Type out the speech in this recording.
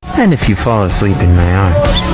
And if you fall asleep in my arms,